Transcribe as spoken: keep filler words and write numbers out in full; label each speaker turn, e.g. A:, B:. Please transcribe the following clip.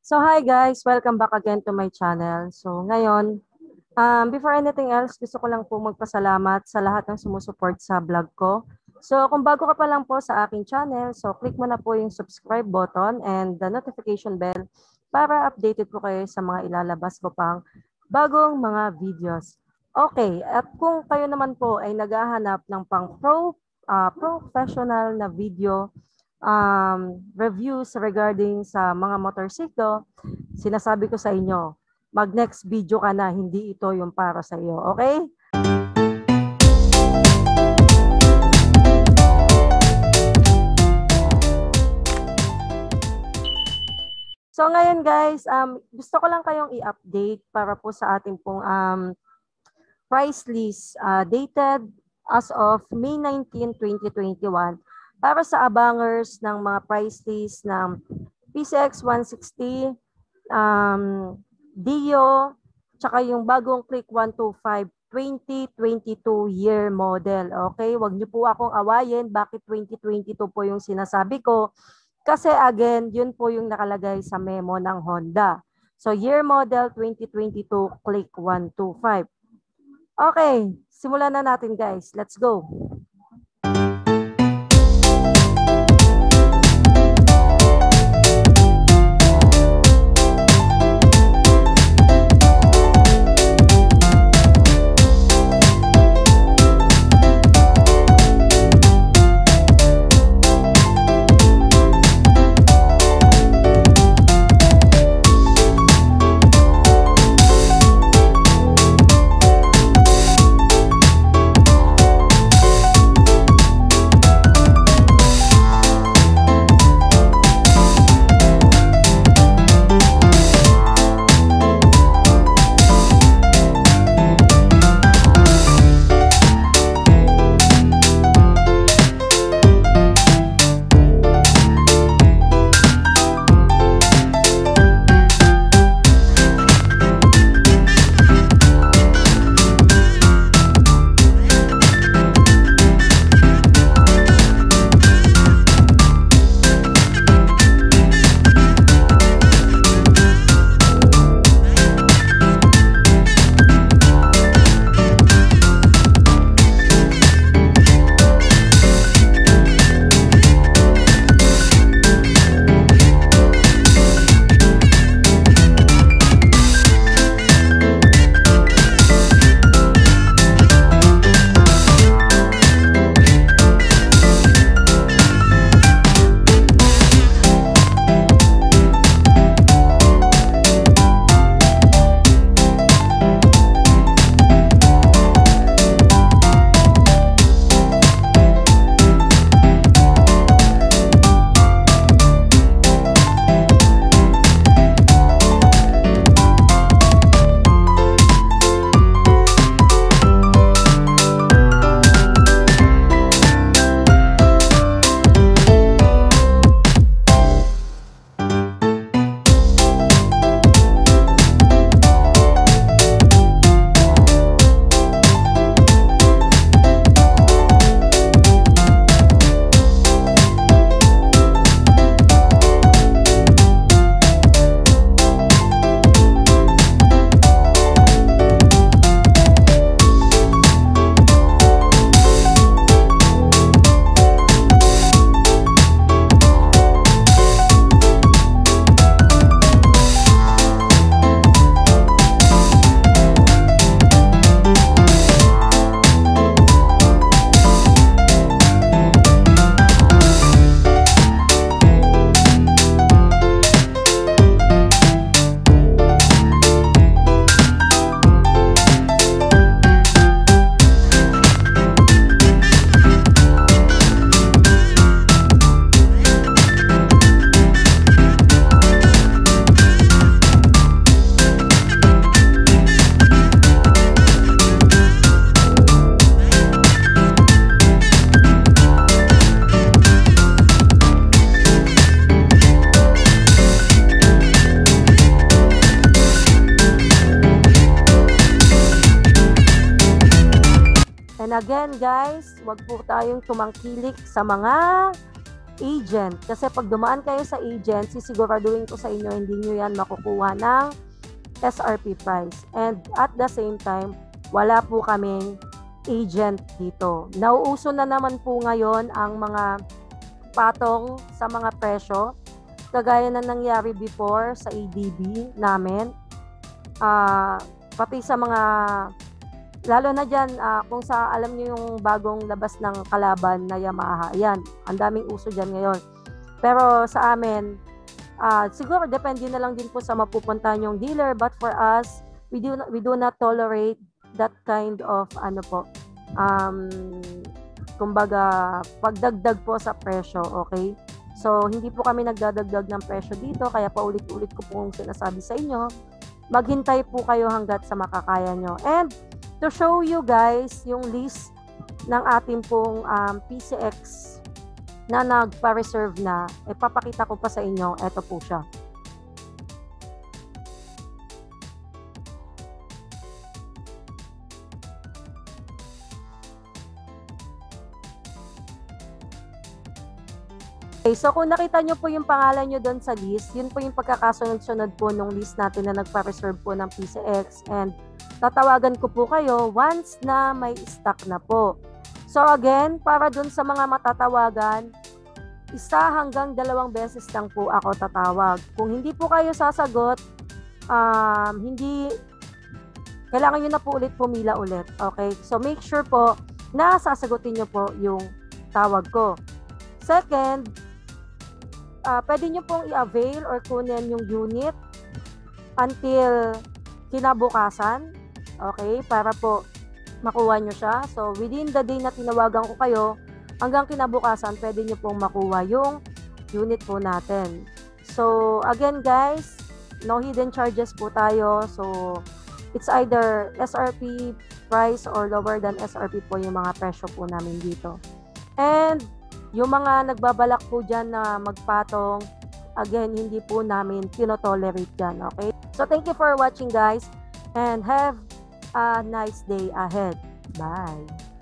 A: So hi guys, welcome back again to my channel. So ngayon, um, before anything else, gusto ko lang po magpasalamat sa lahat ng sumusuport sa vlog ko. So kung bago ka pa lang po sa aking channel, so click mo na po yung subscribe button and the notification bell para updated po kayo sa mga ilalabas ko pang bagong mga videos. Okay, at kung kayo naman po ay naghahanap ng pang pro, uh, professional na video um, reviews regarding sa mga motorsiklo, sinasabi ko sa inyo, mag next video ka na, hindi ito yung para sa iyo, okay? So ngayon guys, um, gusto ko lang kayong i-update para po sa ating pong um, price list uh, dated as of May nineteenth, twenty twenty-one para sa abangers ng mga price list ng P C X one sixty, um, Dio, tsaka yung bagong Click one twenty-five twenty twenty-two year model. Okay, wag niyo po akong awayin bakit twenty twenty-two po yung sinasabi ko. Kasi again, yun po yung nakalagay sa memo ng Honda. So year model twenty twenty-two Click one twenty-five. Okay, simulan na natin guys. Let's go. And again guys, wag po tayong tumangkilik sa mga agent. Kasi pag dumaan kayo sa agent, sisiguraduhin ko sa inyo, hindi nyo yan makukuha ng S R P price. And at the same time, wala po kaming agent dito. Nauuso na naman po ngayon ang mga patong sa mga presyo. Kagaya na nangyari before sa A D B namin. Uh, pati sa mga lalo na dyan, uh, kung sa alam nyo yung bagong labas ng kalaban na Yamaha, yan, ang daming uso dyan ngayon. Pero sa amin, uh, siguro depende na lang din po sa mapupuntahan yung dealer, but for us, we do not, we do not tolerate that kind of, ano po, um, kumbaga, pagdagdag po sa presyo, okay? So, hindi po kami nagdadagdag ng presyo dito, kaya paulit-ulit ko pong sinasabi sa inyo, maghintay po kayo hanggat sa makakaya nyo. And, to show you guys yung list ng ating pong um, P C X na nagpa-reserve na, eh, papakita ko pa sa inyo, eto po siya. Okay, so kung nakita nyo po yung pangalan nyo doon sa list, yun po yung pagkakasunod-sunod po nung list natin na nagpa-reserve po ng P C X, and tatawagan ko po kayo once na may stock na po. So again, para dun sa mga matatawagan, isa hanggang dalawang beses lang po ako tatawag. Kung hindi po kayo sasagot, um, hindi, kailangan nyo na po ulit pumila ulit. Okay? So make sure po na sasagutin nyo po yung tawag ko. Second, uh, pwede nyo pong i-avail or kunin yung unit until kinabukasan. Okay, para po makuha nyo siya. So, within the day na tinawagan ko kayo, hanggang kinabukasan, pwede nyo pong makuha yung unit po natin. So, again guys, no hidden charges po tayo. So, it's either S R P price or lower than S R P po yung mga presyo po namin dito. And, yung mga nagbabalak po dyan na magpatong, again, hindi po namin tinotolerate dyan. Okay? So, thank you for watching guys, and have a nice day ahead. Bye.